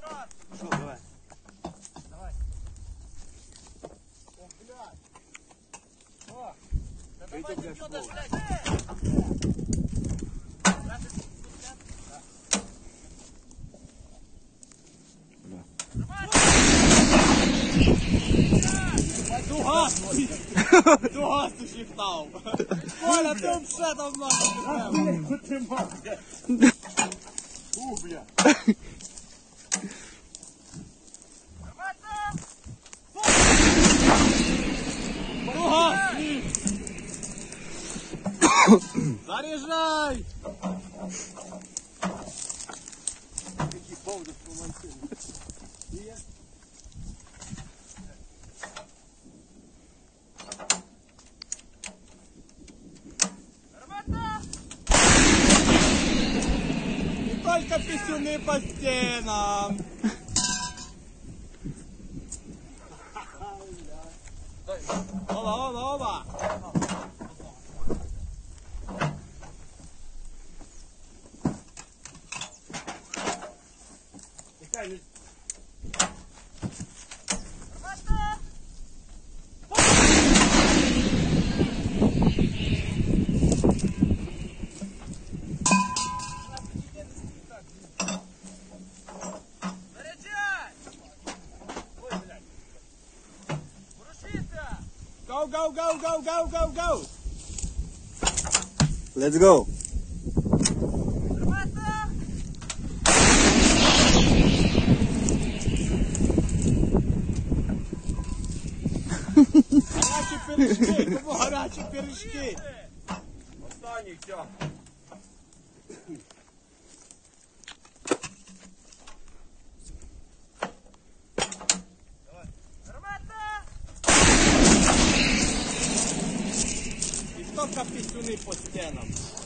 Що, давай. Давай. О, блядь. О, да давай не туда, блядь. Дугас ти шіптав. Коля, ти все там нахуй. Бля. Дугас, ні. Заряжай! Який повдок помансив. Є? Не только писюны по стенам. Оба, оба. Go, go, go, go, go, go, go. Let's go. Гарячі пиріжки, кому гарячі пиріжки. Останній, все. І столько пісюни по стінам.